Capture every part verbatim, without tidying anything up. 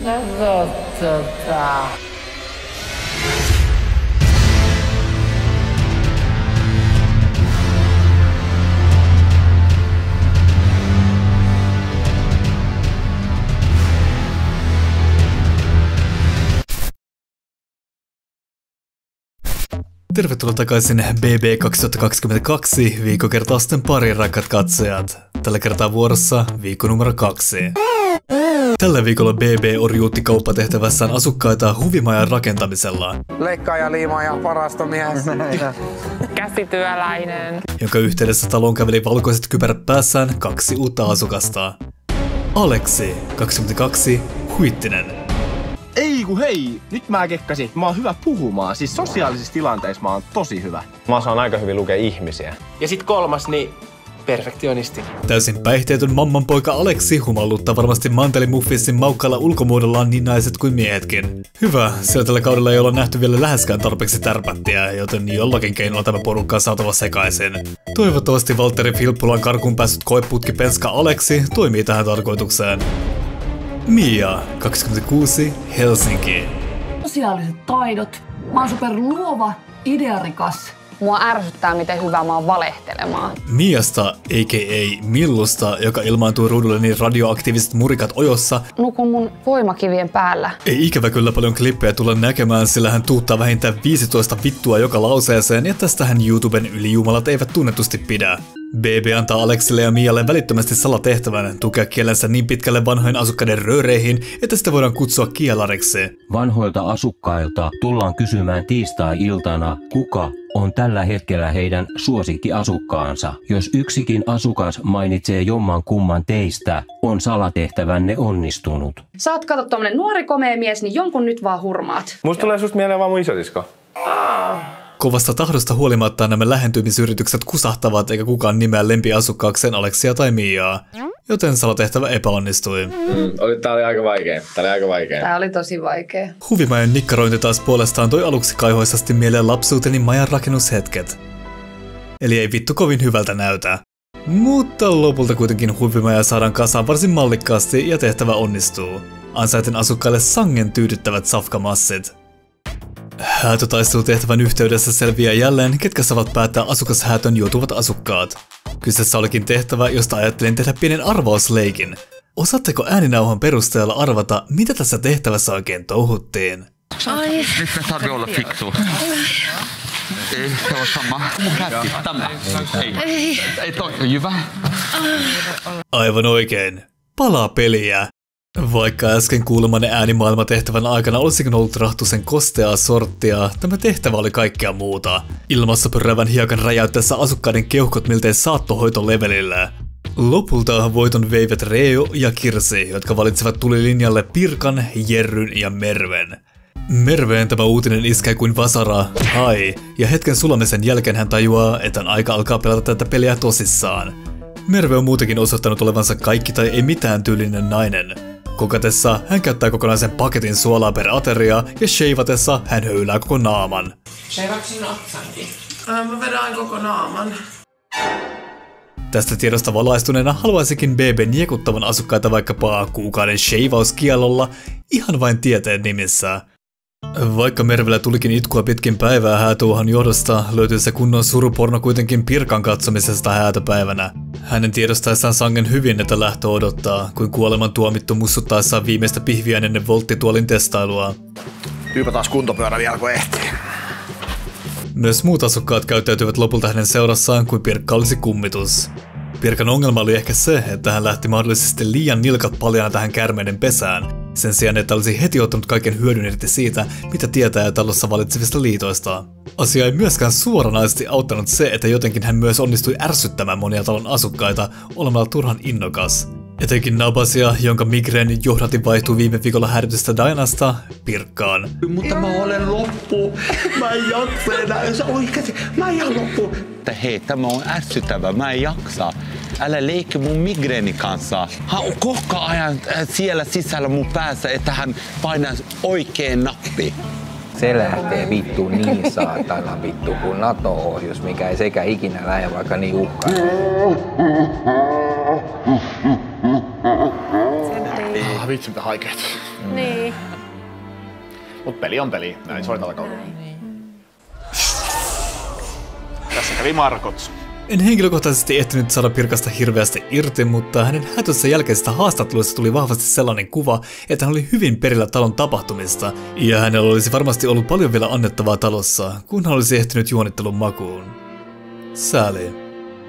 Tervetuloa takaisin B B kaksituhattakaksikymmentäkaksi viikkokertausten pariin, rakkaat katsojat. Tällä kertaa vuorossa viikko numero kaksi. Tällä viikolla B B orjuutti kauppatehtävässään asukkaita huvimajan rakentamisella. Leikkaaja, liimaaja, varastomies. Käsityöläinen. Jonka yhteydessä taloon käveli valkoiset kypärät päässään kaksi uutta asukasta. Aleksi, kaksikymmentäkaksi, Huittinen. Ei ku hei, nyt mä kekkasin. Mä oon hyvä puhumaan, siis sosiaalisissa tilanteissa mä oon tosi hyvä. Mä osaan aika hyvin lukea ihmisiä. Ja sit kolmas, niin perfektionisti. Täysin päihteetön mammanpoika Aleksi humalluttaa varmasti Mantelimuffinsin maukkailla ulkomuodollaan niin naiset kuin miehetkin. Hyvä, sillä tällä kaudella ei olla nähty vielä läheskään tarpeeksi tärpättiä, joten jollakin keinolla tämä porukka on saatava sekaisin. Toivottavasti Valtteri Filppulan karkuun päässyt koeputkipenska Aleksi toimii tähän tarkoitukseen. Mia, kaksikymmentäkuusi, Helsinki. Sosiaaliset taidot. Mä oon super luova, idearikas. Mua ärsyttää, miten hyvä mä oon valehtelemaan. Miasta, a k a. Millusta, joka ilmaantuu ruudulle niin radioaktiiviset murikat ojossa, Nukun mun voimakivien päällä. ei ikävä kyllä paljon klippejä tulla näkemään, sillä hän tuuttaa vähintään viisitoista vittua joka lauseeseen, ja tästähän YouTuben ylijumalat eivät tunnetusti pidä. B B antaa Aleksille ja Mialle välittömästi salatehtävän tukea kielensä niin pitkälle vanhojen asukkaiden rööreihin, että sitä voidaan kutsua kielariksi. Vanhoilta asukkailta tullaan kysymään tiistai-iltana, kuka on tällä hetkellä heidän suosikkiasukkaansa. Jos yksikin asukas mainitsee jomman kumman teistä, on salatehtävänne onnistunut. Sä oot kato tommonen nuori komea mies, niin jonkun nyt vaan hurmaat. Musta tulee susta mieleen vaan mun isosisko. Kovasta tahdosta huolimatta nämä lähentymisyritykset kusahtavat eikä kukaan nimeä lempiasukkaakseen Aleksia tai Miaa, joten salatehtävä epäonnistui. Mm, oli, tää oli aika vaikea. Tää oli aika vaikea. Tää oli tosi vaikea. Huvimajan nikkarointi taas puolestaan toi aluksi kaihoisasti mieleen lapsuuteni majan rakennushetket. Eli ei vittu kovin hyvältä näytä. Mutta lopulta kuitenkin huvimaja saadaan kasaan varsin mallikkaasti ja tehtävä onnistuu. Ansaiten asukkaille sangen tyydyttävät safkamassit. Häätötaistelutehtävän yhteydessä selviää jälleen, ketkä saavat päättää asukashäätön joutuvat asukkaat. Kyseessä olikin tehtävä, josta ajattelin tehdä pienen arvausleikin. Osaatteko ääninauhan perusteella arvata, mitä tässä tehtävässä oikein touhuttiin? Ai. Nyt me tarvii olla fiksu. Ei, se on sama. Mun kätti, tämä. Ei, ei, ei toi, hyvä. Aivan oikein. Palaa peliä. Vaikka äsken kuulemanne äänimaailmatehtävän aikana olisikin ollut rahtusen kosteaa sorttia, tämä tehtävä oli kaikkea muuta. Ilmassa pyräävän hiekan räjäyttäessä asukkaiden keuhkot miltei saattohoitolevelillä. Lopulta voiton veivät Reo ja Kirsi, jotka valitsevat tulilinjalle Pirkan, Jerryn ja Merven. Merveen tämä uutinen iskee kuin vasara, hai, ja hetken sulamisen jälkeen hän tajuaa, että on aika alkaa pelata tätä peliä tosissaan. Merve on muutenkin osoittanut olevansa kaikki tai ei mitään tyylinen nainen. Kokatessa hän käyttää kokonaisen paketin suolaa per ateria ja sheivatessa hän höylää koko naaman. Sheivaatko sinun otsankin? Äh, mä vedän koko naaman. Tästä tiedosta valaistuneena haluaisikin B B niekuttavan asukkaita vaikkapa kuukauden sheivauskielolla ihan vain tieteen nimissä. Vaikka Mervellä tulikin itkua pitkin päivää häätuuhan johdosta, löytyi se kunnon suruporno kuitenkin Pirkan katsomisesta häätöpäivänä. Hänen tiedostaessaan sangen hyvin, että lähtö odottaa, kuin kuoleman tuomittu mussuttaessaan viimeistä pihviään ennen volttituolin testailua. Tyypä taas kuntopyörä vielä kun ehtii. Myös muut asukkaat käyttäytyivät lopulta hänen seurassaan kuin Pirkka olisi kummitus. Pirkan ongelma oli ehkä se, että hän lähti mahdollisesti liian nilkat paljana tähän käärmeiden pesään, sen sijaan, että olisi heti ottanut kaiken hyödyn irti siitä, mitä tietää talossa valitsevista liitoista. Asia ei myöskään suoranaisesti auttanut se, että jotenkin hän myös onnistui ärsyttämään monia talon asukkaita olemalla turhan innokas. Etenkin Nabasia, jonka migreenin johdatin vaihtui viime viikolla häiritystä Dianasta Pirkkaan. Mutta mä olen loppu. Mä en jaksa enää. Se oikeasti. Mä en ihan loppu. Että hei, tämä on ärsyttävä. Mä en jaksa. Älä leikki mun migreeni kanssa. Hän on koko ajan siellä sisällä mun päässä, että hän painaa oikein nappi. Se lähtee vittu niin saatana vittu kuin NATO-ohjus, mikä ei sekä ikinä lähde vaikka niin uhkaa. Ah, vitsi mitä haikeet. Mm. Niin. Mut peli on peli, näin soitalla kautta. Tässä kävi Markots. En henkilökohtaisesti ehtinyt saada Pirkasta hirveästi irti, mutta hänen hätössä jälkeisestä haastatteluista tuli vahvasti sellainen kuva, että hän oli hyvin perillä talon tapahtumista, ja hänellä olisi varmasti ollut paljon vielä annettavaa talossa, kun hän olisi ehtinyt juonittelun makuun. Sääli.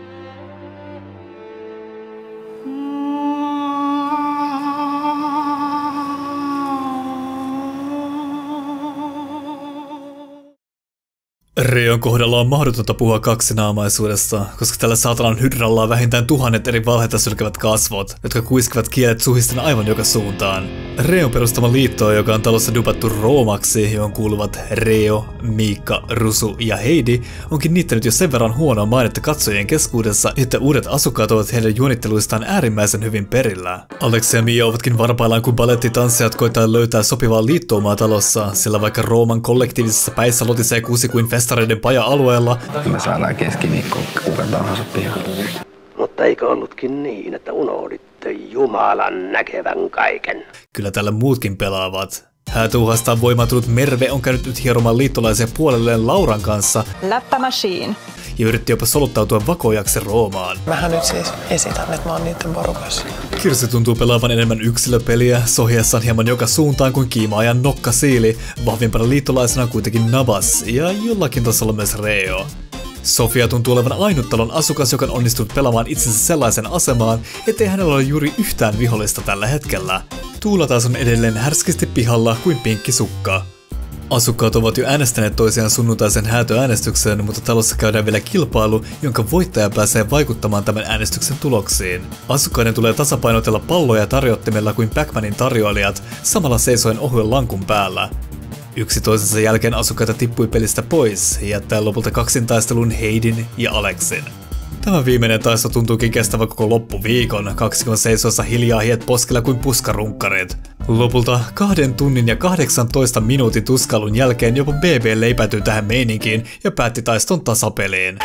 Reon kohdalla on mahdotonta puhua kaksinaamaisuudesta, koska tällä saatanan hydralla on vähintään tuhannet eri valheita sylkevät kasvot, jotka kuiskivat kielet suhisten aivan joka suuntaan. Reon perustama liitto, joka on talossa dupattu Roomaksi, johon kuuluvat Reo, Miikka, Rusu ja Heidi, onkin niittänyt jo sen verran huonoa mainetta katsojien keskuudessa, että uudet asukkaat ovat heidän juonitteluistaan äärimmäisen hyvin perillä. Alex ja Mia ovatkin varpaillaan, kun balettitanssijat koittaa löytää sopivaa liittoumaa talossa, sillä vaikka Rooman kollektiivisessa päissä lotisee kuusi kuin festareiden paja-alueella, me saadaan keskiviikkoon kuka tahansa pihaan. Mutta eikö ollutkin niin, että unohditte Jumalan näkevän kaiken? Kyllä täällä muutkin pelaavat. Häätuuhastaan voimaantunut Merve on käynyt nyt hieromaan liittolaisia puolelleen Lauran kanssa. Läppä machine. Ja yritti jopa soluttautua vakojaksi Roomaan. Mähän nyt siis esitän, että mä oon niiden porukassa. Kirsi tuntuu pelaavan enemmän yksilöpeliä, sohiessaan hieman joka suuntaan kuin kiimaajan nokkasiili, vahvimpana liittolaisena kuitenkin Nabas ja jollakin tasolla myös Reo. Sofia tuntuu olevan ainut talon asukas, joka on onnistunut pelaamaan itsensä sellaisen asemaan, ettei hänellä ole juuri yhtään vihollista tällä hetkellä. Tuula taas on edelleen härskisti pihalla kuin pinkki sukka. Asukkaat ovat jo äänestäneet toisiaan sunnuntaisen häätöäänestykseen, mutta talossa käydään vielä kilpailu, jonka voittaja pääsee vaikuttamaan tämän äänestyksen tuloksiin. Asukkaiden tulee tasapainotella palloja tarjottimella kuin Pac-Manin tarjoilijat, samalla seisoen ohuen lankun päällä. Yksi toisensa jälkeen asukkaita tippui pelistä pois, jättäen lopulta kaksintaistelun Heidin ja Alexin. Tämä viimeinen taisto tuntuukin kestävä koko loppuviikon, kaksikon seisoissa hiljaa hiet poskella kuin puskarunkkarit. Lopulta kahden tunnin ja kahdeksantoista minuutin tuskailun jälkeen jopa B B leipätyi tähän meininkiin ja päätti taiston tasapeliin.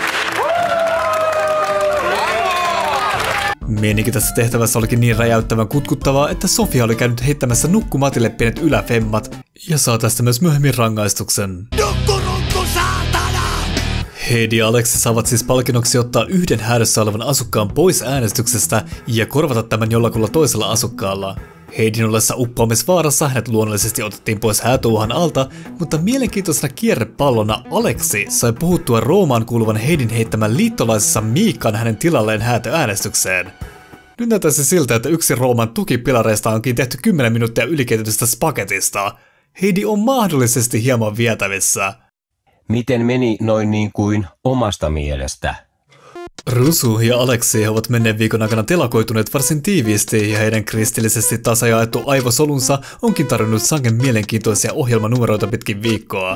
Meininki tässä tehtävässä olikin niin räjäyttävän kutkuttavaa, että Sofia oli käynyt heittämässä nukkumatille pienet yläfemmat ja saa tästä myös myöhemmin rangaistuksen. Nukkurunku saatana! Heidi ja Aleksi saavat siis palkinnoksi ottaa yhden häädössä olevan asukkaan pois äänestyksestä ja korvata tämän jollakulla toisella asukkaalla. Heidin ollessa uppoamisvaarassa hänet luonnollisesti otettiin pois häätuuhan alta, mutta mielenkiintoisena kierrepallona Aleksi sai puhuttua Roomaan kuuluvan Heidin heittämän liittolaisessa Miikan hänen tilalleen häätöäänestykseen. Nyt näyttäisi siltä, että yksi Rooman tukipilareista onkin tehty kymmenen minuuttia ylikeitetystä spagetista. Heidi on mahdollisesti hieman vietävissä. Miten meni noin niin kuin omasta mielestä? Rusu ja Aleksi ovat menneen viikon aikana telakoituneet varsin tiiviisti ja heidän kristillisesti tasajaettu aivosolunsa onkin tarjonnut sangen mielenkiintoisia ohjelmanumeroita pitkin viikkoa.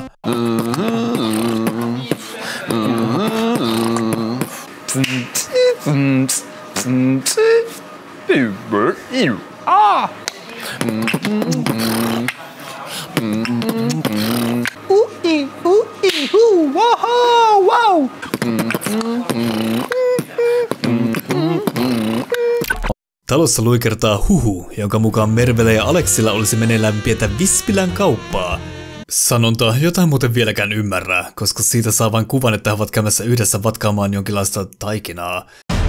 Talossa luikertaa huhu, jonka mukaan Mervellä ja Aleksilla olisi meneillään pientä Vispilän kauppaa. Sanonta, jota en muuten vieläkään ymmärrä, koska siitä saa vain kuvan, että he ovat käymässä yhdessä vatkaamaan jonkinlaista taikinaa.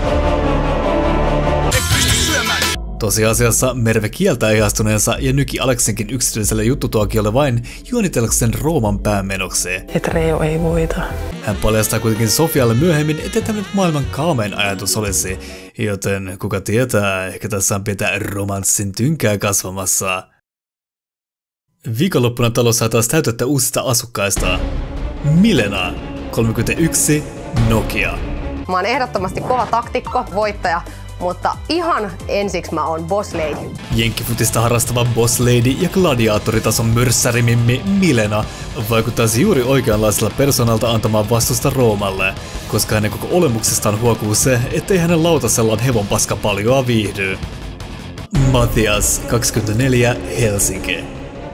Tosiasiassa Merve kieltää ihastuneensa ja nyki Aleksinkin yksityiselle juttutuokiolle vain juonitellakseen Rooman päämenoksi. Et Reo ei voita. Hän paljastaa kuitenkin Sofialle myöhemmin, ettei tämä nyt maailman kaamein ajatus olisi, joten kuka tietää, ehkä tässä on pientä romanssin tynkää kasvamassa. Viikonloppuna talossa saa taas täytettä uusista asukkaista. Milena, kolmekymmentäyksi, Nokia. Mä oon ehdottomasti kova taktikko, voittaja, mutta ihan ensiksi mä oon boss lady. Jenkkifutista harrastava boss lady ja gladiaattoritason mörssärimimmi Milena vaikuttaisi juuri oikeanlaisella persoonalta antamaan vastusta Roomalle, koska hänen koko olemuksestaan huokuu se, ettei hänen lautasellaan hevon paska paljoa viihdy. Matias, kaksikymmentäneljä, Helsinki.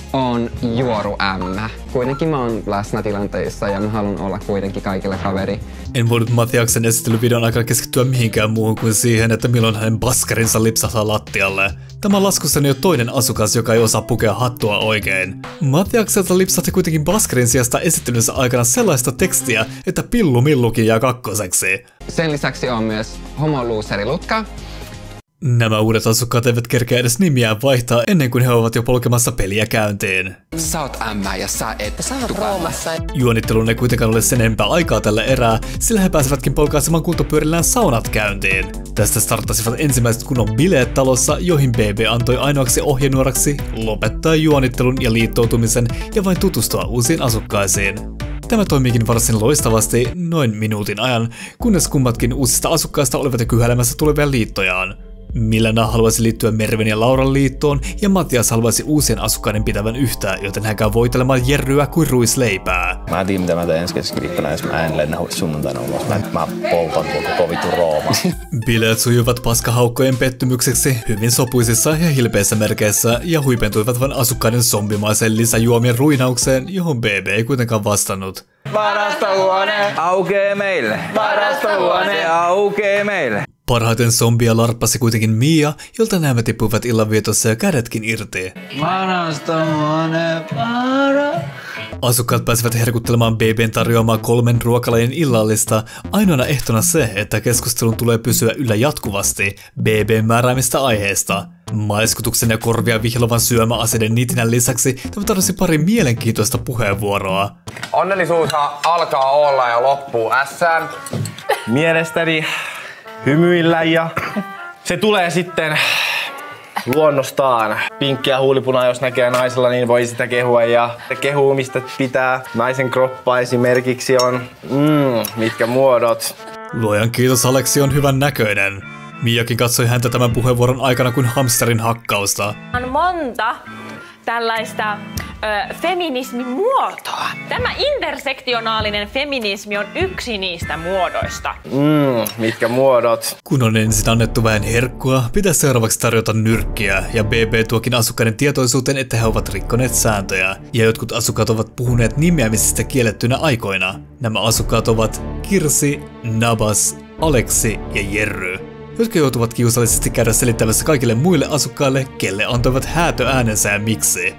on juoruämmä. Kuitenkin mä oon läsnä tilanteissa ja mä haluan olla kuitenkin kaikille kaveri. En voinut Matiaksen esittelyvideon aikana keskittyä mihinkään muuhun kuin siihen, että milloin hänen baskarinsa lipsahtaa lattialle. Tämä on laskussani jo toinen asukas, joka ei osaa pukea hattua oikein. Matiakselta lipsahti kuitenkin baskarin sijasta esittelynsä aikana sellaista tekstiä, että pillu millukin jää kakkoseksi. Sen lisäksi on myös homoluuseri Lutka. Nämä uudet asukkaat eivät kerkeä edes nimiään vaihtaa ennen kuin he ovat jo polkemassa peliä käyntiin. Sä oot ämmä ja sä et Sä oot Roomassa. Juonitteluun ei kuitenkaan ole sen enempää aikaa tällä erää, sillä he pääsevätkin polkaisemaan kuntopyörillään saunat käyntiin. Tästä starttasivat ensimmäiset kunnon bileet talossa, joihin B B antoi ainoaksi ohjenuoraksi lopettaa juonittelun ja liittoutumisen ja vain tutustua uusiin asukkaisiin. Tämä toimiikin varsin loistavasti noin minuutin ajan, kunnes kummatkin uusista asukkaista olivat jo kyhäilemässä tulevia liittojaan. Milena haluaisi liittyä Merven ja Lauran liittoon, ja Matias haluaisi uusien asukkaiden pitävän yhtään, joten hän käy voitelemaan Jerryä kuin ruisleipää. Mä en tiedä, mitä mä teen ensi keskiviikkona, jos mä en lennä sunnuntaina ulos. Mä, mä poltan tuon koko vittu Rooma. Bileet sujuvat paskahaukkojen pettymykseksi hyvin sopuisissa ja hilpeissä merkeissä, ja huipentuivat vain asukkaiden zombimaisen lisäjuomien ruinaukseen, johon B B ei kuitenkaan vastannut. Varastohuone aukee meille. Varastohuone aukee meille. Parhaiten zombia larppasi kuitenkin Mia, jolta nämä tippuivat illanvietossa ja kädetkin irti. Varastohuone, vara. Asukkaat pääsivät herkuttelemaan B B:n tarjoamaa kolmen ruokalajin illallista, ainoana ehtona se, että keskustelun tulee pysyä yllä jatkuvasti B B:n määräämistä aiheesta. Maiskutuksen ja korvia vihlovan syömäaseiden nitinän lisäksi tämä tarjosi pari mielenkiintoista puheenvuoroa. Onnellisuushan alkaa olla ja loppuu ässään. Mielestäni hymyillä ja se tulee sitten luonnostaan. Pinkkiä huulipunaa, jos näkee naisella, niin voi sitä kehua ja kehuu mistä pitää. Naisen kroppa esimerkiksi on, mm, mitkä muodot. Luojan kiitos, Aleksi on hyvän näköinen. Miakin katsoi häntä tämän puheenvuoron aikana kuin hamsterin hakkausta. On monta tällaista ö, feminismimuotoa. Tämä intersektionaalinen feminismi on yksi niistä muodoista. Mm, mitkä muodot? Kun on ensin annettu vähän herkkua, pitää seuraavaksi tarjota nyrkkiä, ja B B tuokin asukkaiden tietoisuuteen, että he ovat rikkoneet sääntöjä, ja jotkut asukkaat ovat puhuneet nimeämisistä kiellettynä aikoina. Nämä asukkaat ovat Kirsi, Nabas, Aleksi ja Jerry, jotka joutuvat kiusallisesti käydä selittämässä kaikille muille asukkaille, kelle antoivat häätöäänensä ja miksi.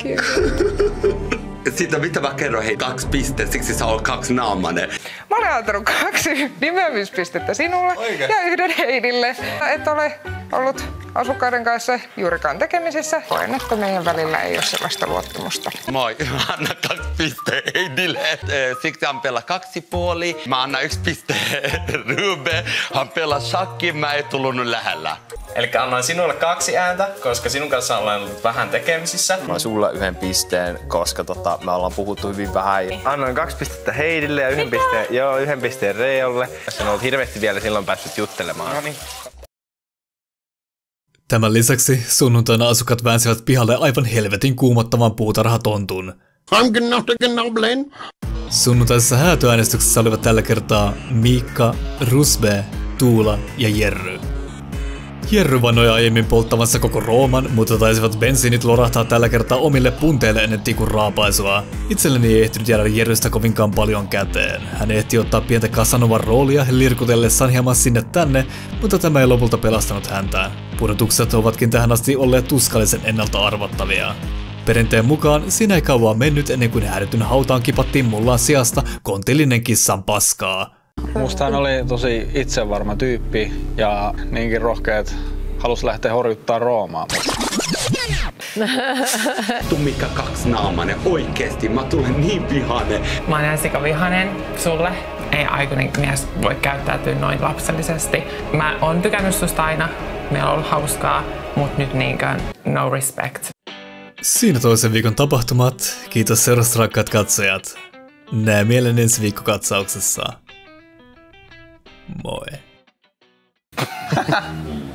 Sitten mitä mä kerron, hei, kaksi pistettä, siksi sä oot kaksi naamainen. Mä olen antanut kaksi nimeämispistettä sinulle Oikein. Ja yhden Heidille. Et ole ollut asukkaiden kanssa juurikaan tekemisissä. Koen, että meidän välillä ei ole sellaista luottamusta. Moi, mä annan kaksi pistettä Heidille. Siksi hän pelaa kaksi puoli. Mä annan yksi piste Rube. Hän pelaa shakki, mä ei tullut lähellä. Eli annan sinulle kaksi ääntä, koska sinun kanssa olen ollut vähän tekemisissä. Mä sulle yhden pisteen, koska tota, me ollaan puhuttu hyvin vähän. Annoin kaksi pistettä Heidille ja yhden pisteen, joo, yhden pisteen Reolle. Tässä on ollut hirveästi vielä silloin päässyt juttelemaan. No niin. Tämän lisäksi sunnuntaina asukkaat väänsivät pihalle aivan helvetin kuumottavan puutarhatontun. Sunnuntaisessa häätöäänestyksessä olivat tällä kertaa Miikka, Rusbe, Tuula ja Jerry. Jerry vannoi aiemmin polttavansa koko Rooman, mutta taisivat bensiinit lorahtaa tällä kertaa omille punteille ennen tikun raapaisua. Itselleni ei ehtinyt jäädä Jerrystä kovinkaan paljon käteen. Hän ehti ottaa pientä Casanovan roolia lirkutellessaan hieman sinne tänne, mutta tämä ei lopulta pelastanut häntä. Pudotukset ovatkin tähän asti olleet tuskallisen ennalta arvattavia. Perinteen mukaan siinä ei kauan mennyt ennen kuin häädytyn hautaan kipattiin mullan sijasta kontillinen kissan paskaa. Musta hän oli tosi itsevarma tyyppi ja niinkin rohkea, että halusi lähteä horjuttaa Roomaa. Tummikka kaksi naamainen, oikeesti, mä tulen niin vihainen. Mä oon ihan sikavihainen sulle. Ei aikuinen mies voi käyttäytyä noin lapsellisesti. Mä oon tykännyt susta aina, meillä on ollut hauskaa, mut nyt niinkään no respect. Siinä toisen viikon tapahtumat. Kiitos seurasta, rakkaat katsojat. Näe mielen ensi viikkokatsauksessa. Moi.